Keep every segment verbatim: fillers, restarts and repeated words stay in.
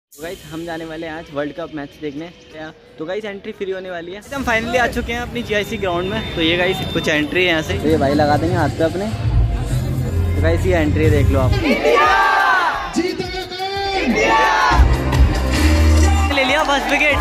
तो गाइस हम जाने वाले हैं आज वर्ल्ड कप मैच देखने। तो गाइस एंट्री फ्री होने वाली है। हम फाइनली आ चुके हैं अपनी जीआईसी ग्राउंड में। तो ये गाइस कुछ एंट्री है यहाँ से, तो ये भाई लगा देंगे हाथ पे अपने। तो गाइस ये एंट्री देख लो आप। ले लिया first wicket.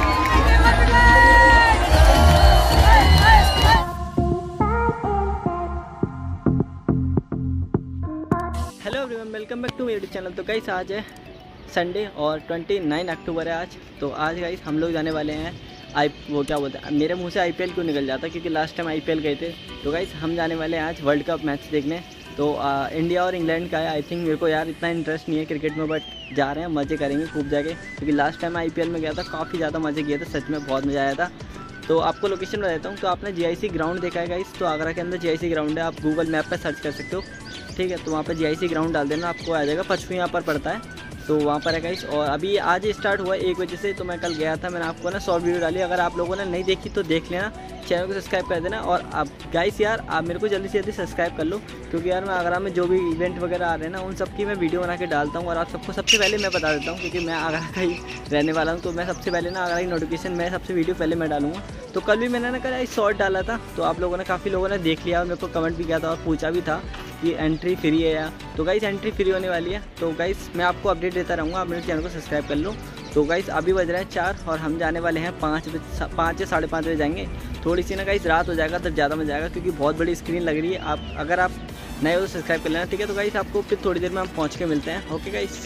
Hello everyone, welcome back to मेरे यूट्यूब चैनल। तो गाइस आज है संडे और उनतीस अक्टूबर है आज। तो आज गाइस हम लोग जाने वाले हैं आई वो क्या बोलते हैं, मेरे मुंह से आईपीएल क्यों निकल जाता क्योंकि लास्ट टाइम आईपीएल गए थे। तो गाइस हम जाने वाले हैं आज वर्ल्ड कप मैच देखने। तो आ, इंडिया और इंग्लैंड का है। आई थिंक मेरे को यार इतना इंटरेस्ट नहीं है क्रिकेट में, बट जा रहे हैं, मज़े करेंगे खूब जाके। क्योंकि लास्ट टाइम आईपीएल में गया था, काफ़ी ज़्यादा मज़े किए थे, सच में बहुत मज़ा आया था। तो आपको लोकेशन बता देता हूँ। तो आपने जीआईसी ग्राउंड देखा है गाइस, तो आगरा के अंदर जीआईसी ग्राउंड है। आप गूगल मैप पर सर्च कर सकते हो, ठीक है। तो वहाँ पर जीआईसी ग्राउंड डाल देना, आपको आ जाएगा। पचपन यहाँ पर पड़ता है, तो वहाँ पर है गाइस। और अभी आज स्टार्ट हुआ है एक बजे से। तो मैं कल गया था, मैंने आपको ना शॉर्ट वीडियो डाली। अगर आप लोगों ने नहीं देखी तो देख लेना, चैनल को सब्सक्राइब कर देना। और आप गाइस यार आप मेरे को जल्दी से जल्दी सब्सक्राइब कर लो, क्योंकि यार मैं आगरा में जो भी इवेंट वगैरह आ रहे हैं ना, उन सब की मैं वीडियो बना के डालता हूँ। और आप सबको सबसे पहले मैं बता देता हूँ, क्योंकि मैं आगरा का ही रहने वाला हूँ। तो मैं सबसे पहले ना आगरा की नोटिफिकेशन मैं सबसे वीडियो पहले मैं डालूंगा। तो कल भी मैंने ना कल शॉर्ट डाला था, तो आप लोगों ने काफ़ी लोगों ने देख लिया और मेरे को कमेंट भी किया था और पूछा भी था कि एंट्री फ्री है या। तो गाइस एंट्री फ्री होने वाली है। तो गाइस मैं आपको अपडेट देता रहूँगा, आप मेरे चैनल को सब्सक्राइब कर लो। तो गाइस अभी बज रहा है चार और हम जाने वाले हैं पाँच बजे, पाँच या साढ़े पाँच बजे जाएंगे। थोड़ी सी ना गाइस रात हो जाएगा तब ज़्यादा मजा आएगा, क्योंकि बहुत बड़ी स्क्रीन लग रही है। आप अगर आप नए हो तो सब्सक्राइब कर लेना, ठीक है। तो गाइस आपको फिर थोड़ी देर में हम पहुँच के मिलते हैं, ओके गाइस।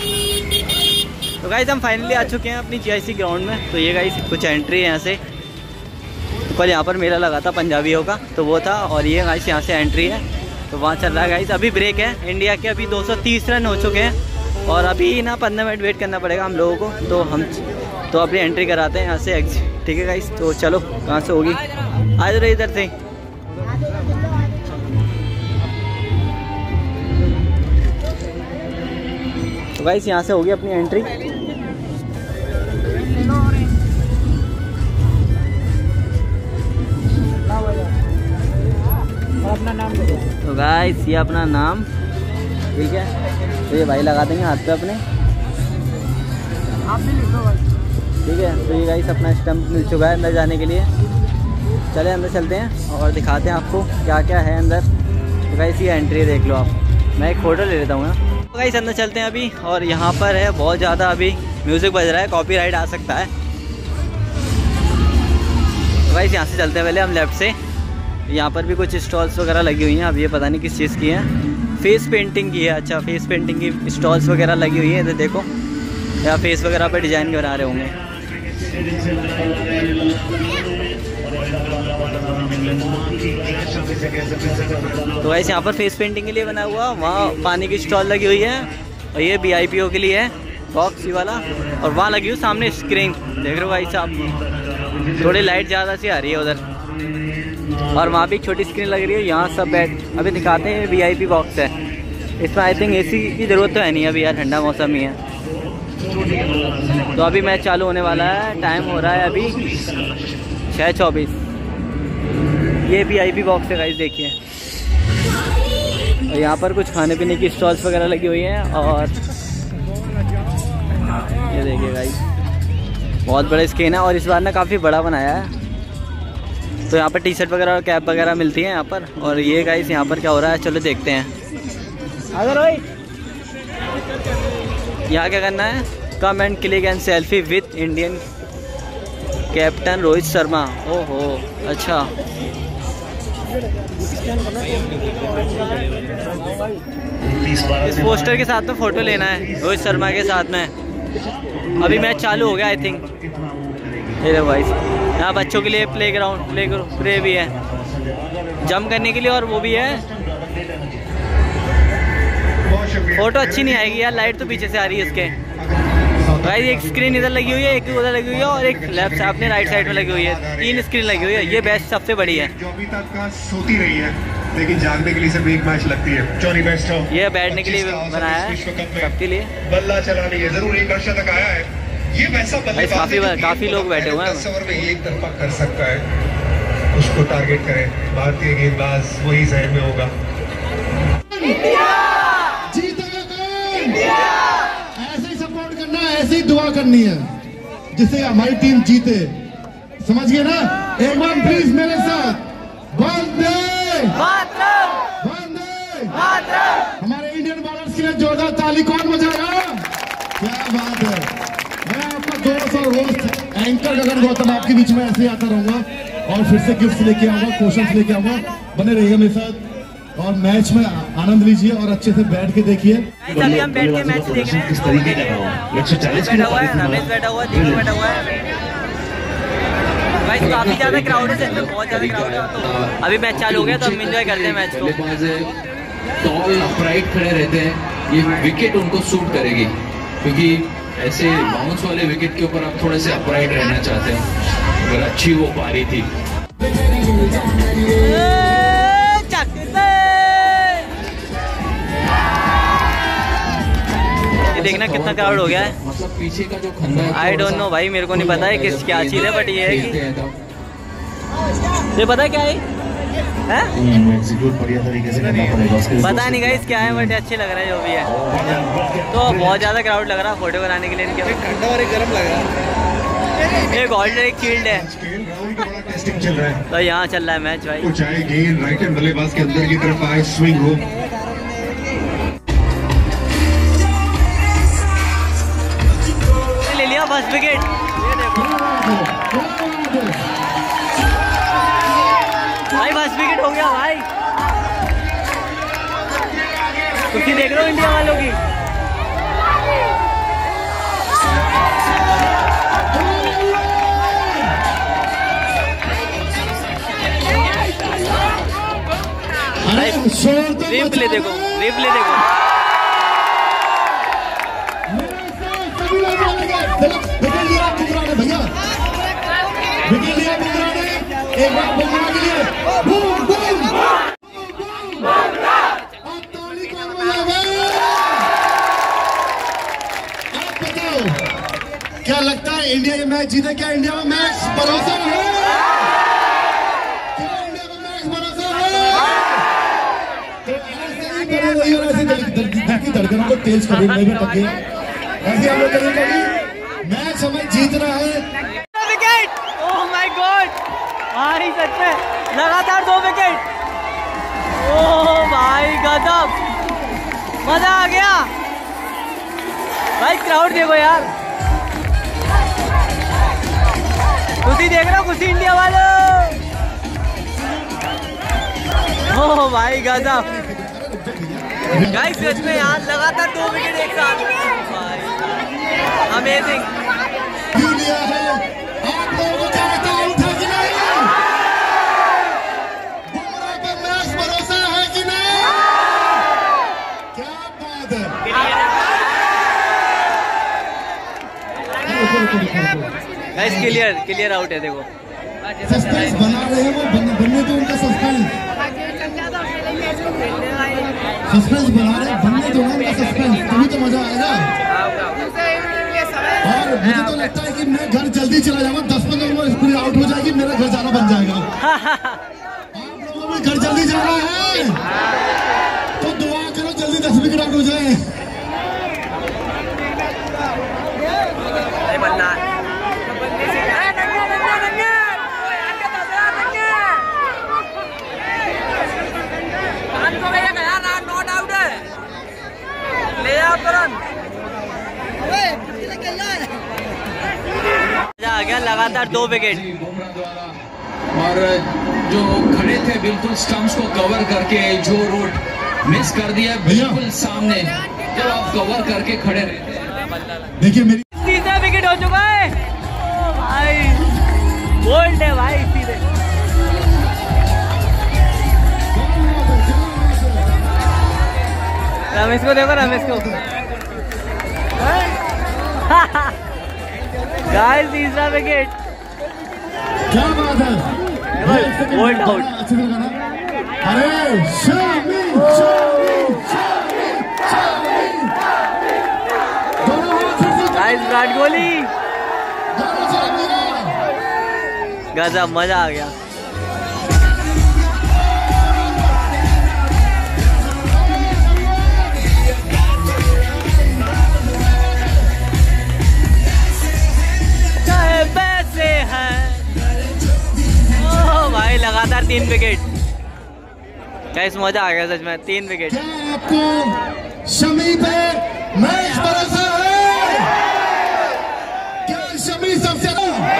तो गाइस हम फाइनली आ चुके हैं अपनी जीआईसी ग्राउंड में। तो ये गाइस कुछ एंट्री है यहाँ से। कल यहाँ पर मेला लगा था पंजाबियों का, तो वो था। और ये गाइस यहाँ से एंट्री है, तो वहाँ चल रहा है गाइस। अभी ब्रेक है इंडिया के, अभी दो सौ तीस रन हो चुके हैं और अभी ना पंद्रह मिनट वेट करना पड़ेगा हम लोगों को। तो हम तो अपनी एंट्री कराते हैं यहाँ से एग्जिट, ठीक है गाइस। तो चलो कहाँ से होगी, आ जाओ इधर से। तो गाइस यहाँ से होगी अपनी एंट्री। अपना नाम तो गाइस ये अपना नाम, ठीक है। तो ये भाई लगा देंगे हाथ पे अपने, आप भी लिख दो भाई, ठीक है। तो ये गाइस अपना स्टंप मिल चुका है अंदर जाने के लिए। चले अंदर चलते हैं और दिखाते हैं आपको क्या क्या है अंदर। तो गाइस ये एंट्री देख लो आप, मैं एक फ़ोटो ले लेता हूँ ना। तो गाइस अंदर चलते हैं अभी। और यहाँ पर है बहुत ज़्यादा अभी म्यूज़िक बज रहा है, कॉपीराइट आ सकता है। तो गाइस यहाँ से चलते हैं पहले हम लेफ़्ट से। यहाँ पर भी कुछ स्टॉल्स वगैरह लगी हुई हैं। अब ये पता नहीं किस चीज़ की है, फेस पेंटिंग की है। अच्छा, फेस पेंटिंग की स्टॉल्स वगैरह लगी हुई है। इधर देखो, यहाँ फेस वगैरह पे डिज़ाइन बना रहे होंगे। तो वैसे यहाँ पर फेस पेंटिंग के लिए बना हुआ, वहाँ पानी की स्टॉल लगी हुई है। और ये वी आई पी ओ के लिए है बॉक्स ही वाला। और वहाँ लगी हुई सामने स्क्रीन, देख रहे हो भाई साहब, थोड़ी लाइट ज़्यादा सी आ रही है उधर। और वहाँ भी एक छोटी स्क्रीन लग रही है। यहाँ सब बैठ अभी दिखाते हैं, वीआईपी बॉक्स है। इसमें आई थिंक एसी की ज़रूरत तो है नहीं अभी यार, ठंडा मौसम ही है। तो अभी मैच चालू होने वाला है, टाइम हो रहा है अभी छः चौबीस। ये वीआईपी बॉक्स है गाइस, देखिए। और यहाँ पर कुछ खाने पीने की स्टॉल्स वगैरह लगी हुई हैं। और ये देखिए गाइस, बहुत बड़ा स्क्रीन है और इस बार ना काफ़ी बड़ा बनाया है। तो यहाँ पर टी शर्ट वगैरह और कैप वगैरह मिलती है यहाँ पर। और ये गाइस यहाँ पर क्या हो रहा है, चलो देखते हैं। अगर भाई यहाँ क्या करना है, come and click and selfie with Indian captain Rohit Sharma. ओहो अच्छा, इस पोस्टर के साथ में फ़ोटो लेना है रोहित शर्मा के साथ में। अभी मैच चालू हो गया आई थिंक। ये भाई यहाँ बच्चों के लिए प्ले ग्राउंड प्ले प्ले भी है, जंप करने के लिए। और वो भी है। फोटो अच्छी नहीं आएगी यार, लाइट तो पीछे से आ रही है इसके। गाइस एक स्क्रीन इधर लगी हुई है, एक उधर लगी हुई है और एक लेफ्ट अपने राइट साइड में लगी हुई है। तीन स्क्रीन लगी हुई है। ये बेस्ट सबसे बड़ी है, जो अभी तक का सोती रही है, लेकिन जागने के लिए सिर्फ एक मैच लगती है। जॉनी बेस्ट हो, ये बैठने के लिए बनाया है सबके लिए। बल्ला चलानी है, जरूर एक तक आया है। ये वैसा बल्लेबाज काफी काफी लोग बैठे हुए हैं। दस ओवर में एक तरफा कर सकता है, उसको टारगेट करें। भारतीय गेंदबाज वही जहन में होगा। इंडिया जीतेगा, इंडिया ऐसे ही सपोर्ट करना है। ऐसे ही दुआ करनी है जिससे हमारी टीम जीते, समझ गए ना? एक बार प्लीज मेरे साथ, वंदे मातरम, वंदे मातरम। हमारे इंडियन बॉलर्स के लिए जोरदार ताली कौन बजाएगा? क्या बात है। मैं आपका दोस्त और होस्ट एंकर गगन गौतम आपके बीच में ऐसे आता रहूंगा और फिर से गिफ्ट लेके आऊंगा, क्वेश्चंस लेके आऊंगा। बने रहिएगा मेरे साथ और मैच में आनंद लीजिए और अच्छे से बैठ के देखिए। अभी हम बैठ के मैच देख रहे हैं। किस तरीके का रहा? एक सौ चालीस बैठा हुआ है, रमेश बैठा हुआ है, दीपक बैठा हुआ है। भाई काफी ज्यादा क्राउड है, बहुत ज्यादा क्राउड है। तो अभी मैच चालू हो गया तो हम एंजॉय करते हैं मैच को। टॉल अपराइट खड़े रहते हैं, ये विकेट उनको सूट करेगी क्योंकि ऐसे बाउंस वाले विकेट के ऊपर आप थोड़े से अपराइट रहना चाहते हैं। अगर अच्छी वो पारी थी। देखना कितना क्राउड हो गया है। मतलब पीछे का जो खंदा है, आई डोंट नो भाई, मेरे को नहीं पता है किस क्या चीज़ है, बट ये है कि ये पता है क्या है, है? एग्जीक्यूट बढ़िया तरीके से करना पड़ेगा उसके लिए। पता नहीं गाइस क्या है, बट अच्छे लग रहा है जो भी है। तो बहुत ज़्यादा क्राउड लग रहा है फोटो बनाने के लिए इनके। ठंडा और एक गर्म लग रहा है। एक ऑल्टर एक फील्ड है खेल राहुल का बड़ा टेस्टिंग चल रहा है। तो यहाँ चल रहा है मैच भाई। ऊंचाई गेंद राइट हैंड बल्लेबाज के अंदर की तरफ आए, स्विंग हो। ले लिया फर्स्ट विकेट। ये देखो भाई, फर्स्ट विकेट हो गया भाई। कुर्सी देख रहे हो इंडिया वालों की। रिप्ले देखो, रिप्ले देखो। विकेट लिया बुमराह ने भैया, विकेट लिया बुमराह ने। एक बार बुमराह के लिए बूम बूम बुमराह। अब ताली कौन बजाएगा? आप बताओ क्या लगता है इंडिया ये मैच जीते? क्या इंडिया में मैच भरोसा है? क्या इंडिया में मैच भरोसा है? तो ऐसे ही बने रहिए और ऐसे दिल की धड़कनों को तेज करें, नहीं टके ऐसे हम लोग करेंगे। मैच हमें जीतना है। विकेट, ओह माय गॉड भाई, सच में लगातार दो विकेट। ओह भाई गजब, मजा आ गया भाई। क्राउड देखो यार, खुशी देख रहे हो, खुशी इंडिया वालों। ओह भाई गजब गाइस, सच में यार लगातार दो विकेट एक साथ भाई, अमेजिंग। आप लोगों को क्या लगता है, उठा कि नहीं? बुमराह पर मैच भरोसा है कि नहीं? क्या बात है। गाइस क्लियर क्लियर आउट है, देखो सस्पेंस बना रहे हैं वो, बन, बनने दो उनका सस्पेंस। सस्पेंस बना रहे हैं, बनने दो उनका सस्पेंस, तभी तो मजा आएगा। और मुझे तो लगता है कि मैं घर जल्दी चला जाऊंगा, दस पंद्रह ओवर पूरी आउट हो जाएगी, मेरा घर जाना बन जाएगा। आप लोगों में घर जल्दी जाना है तो दुआ करो जल्दी दस विकेट आउट हो जाए। आ गया लगातार दो विकेट। और जो खड़े थे बिल्कुल स्टंप्स को कवर करके, जो रोड मिस कर दिया बिल्कुल सामने, जब आप कवर करके खड़े रहते। देखिए मेरी तीसरा विकेट हो चुका है भाई, बोल्ड है भाई सीधे। रमेश को देखो, रमेश को गाइस, तीसरा विकेट। क्या बात है, बोल्ड आउट। अरे शामी शामी शामी शामी, गाइस विराट कोहली, गजब मजा आ गया। तीन विकेट। गाइस मजा आ गया सच में, तीन विकेट। क्या आपको शमी पे मैच भरोसा है? क्या शमी सबसे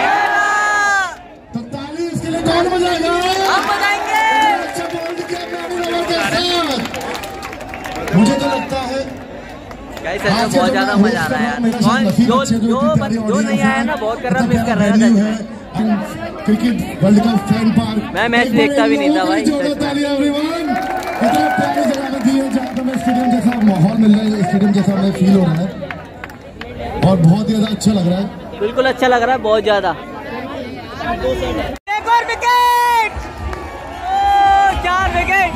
तो ताली इसके लिए कौन बजाएगा? हम बजाएंगे। अच्छा बोल्ड किया मैनी ओवर के साथ। मुझे तो लगता है गाइस सच में बहुत ज्यादा मजा आ रहा है यार। कौन जो जो जो नहीं आया ना बहुत कर रहा मिस कर रहा है सच में। Cricket world cup fan park मैं मैच देखता भी नहीं था भाई। इतना प्यारी जगह में दी है जहाँ पे स्टेडियम जैसा माहौल मिल रहा है, स्टेडियम जैसा हमें फील हो रहा है और बहुत ही ज्यादा अच्छा लग रहा है। बिल्कुल अच्छा लग रहा है, बहुत ज्यादा। एक और विकेट, चार विकेट।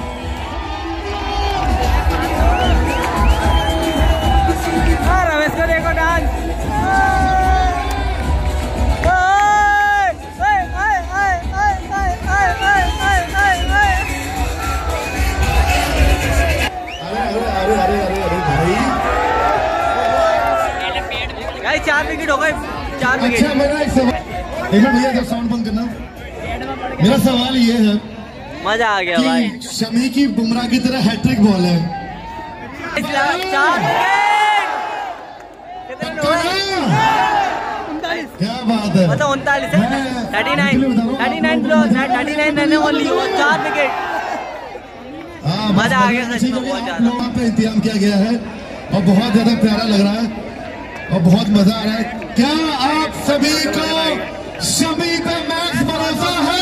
रमेश को देखो डांस। चार विकेट हो गए, चार विकेट। अच्छा मेरा एक सवाल, देखो भैया जब साउंड बंद करना, मेरा सवाल ये है मजा आ गया कि भाई। शमी की बुमराह की तरह हैट्रिक बॉल है। चार क्या बात है, मतलब उनतालीस है, thirty nine thirty nine thirty nine run only और चार विकेट। मजा आ गया सच में, बहुत ज्यादा। वहाँ पे इंतजाम किया गया है और बहुत ज्यादा प्यारा लग रहा है और बहुत मजा आ रहा है। क्या आप सभी को शमी पे मैच भरोसा है?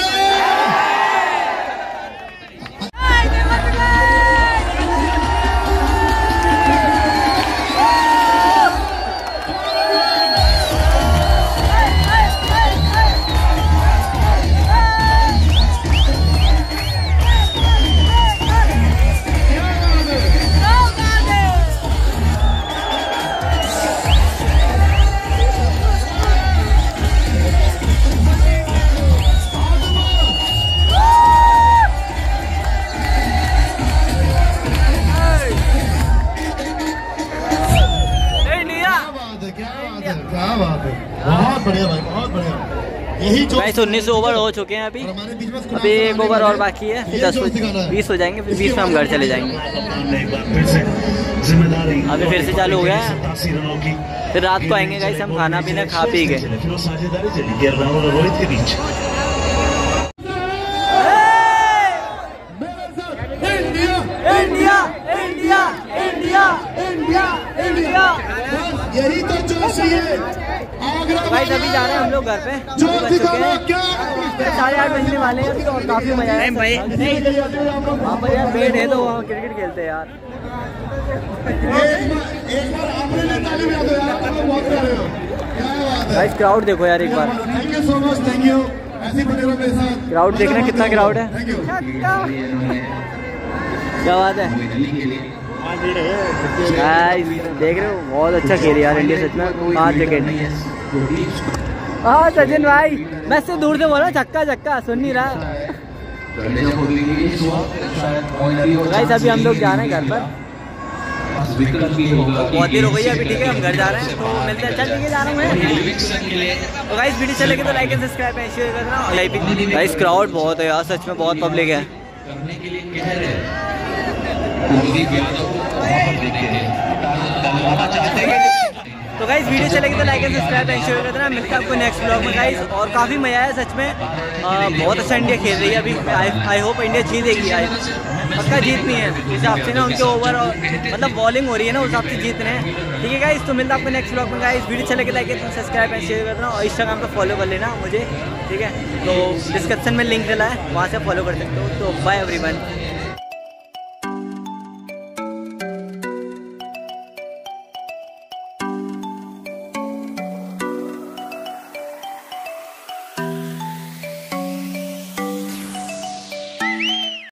क्या बात है, बहुत बढ़िया भाई, बहुत बढ़िया। यही जो उन्नीस ओवर हो चुके हैं अभी, अभी एक ओवर और बाकी है, फिर दस बीस हो जाएंगे, फिर बीस में हम घर चले जाएंगे। अभी फिर से चालू हो गया है, फिर रात को आएंगे गाइस हम खाना पीना खा पी के। India India India India India, यही तो जोश है। भाई अभी जा रहे हैं हम लोग घर पे, बज चुके हैं साढ़े आठ बजने वाले हैं और काफी मजा आया भाई। वहाँ पर यार बेट है तो वहाँ क्रिकेट खेलते हैं यार। गाइस क्राउड देखो यार एक बार, thank you so much, thank you. ऐसी बने रहो मेरे साथ। क्राउड देखना कितना क्राउड है, क्या बात है। गाइस देख रहे हो बहुत अच्छा खेल यार इंडिया सच में, पाँच विकेट। हाँ सचिन भाई मैं से दूर से बोला छक्का छक्का, सुन नहीं रहा। गाइस अभी हम लोग जा रहे हैं घर पर, बहुत देर हो गई है अभी, ठीक है हम घर जा रहे हैं तो मिलते हैं। चल ठीक है जा रहा हूँ मैं। तो गाइस वीडियो चल लगे तो like and subscribe and share करना। गाइस क्राउड बहुत है यार सच में, बहुत पब्लिक है। तो गाइस वीडियो चलेगी तो like and subscribe and share कर देना। मिलते हैं आपको नेक्स्ट ब्लॉग में गाइस। और काफ़ी मजा आया सच में, आ, बहुत अच्छा इंडिया खेल रही है अभी। आई होप इंडिया जीतेगी, आई पक्का जीतनी है इस हिसाब से ना, उनके ओवर और मतलब बॉलिंग हो रही है ना उस हिसाब से जीतने हैं, ठीक है गाइस। तो मिलता है आपको नेक्स्ट ब्लॉग में गाइस। वीडियो चलेगी like and subscribe and share कर देना और इंस्टाग्राम पे फॉलो कर लेना मुझे, ठीक है। तो डिस्क्रिप्शन में लिंक डला है, वहाँ से फॉलो कर सकते हो। तो बाय एवरीवन।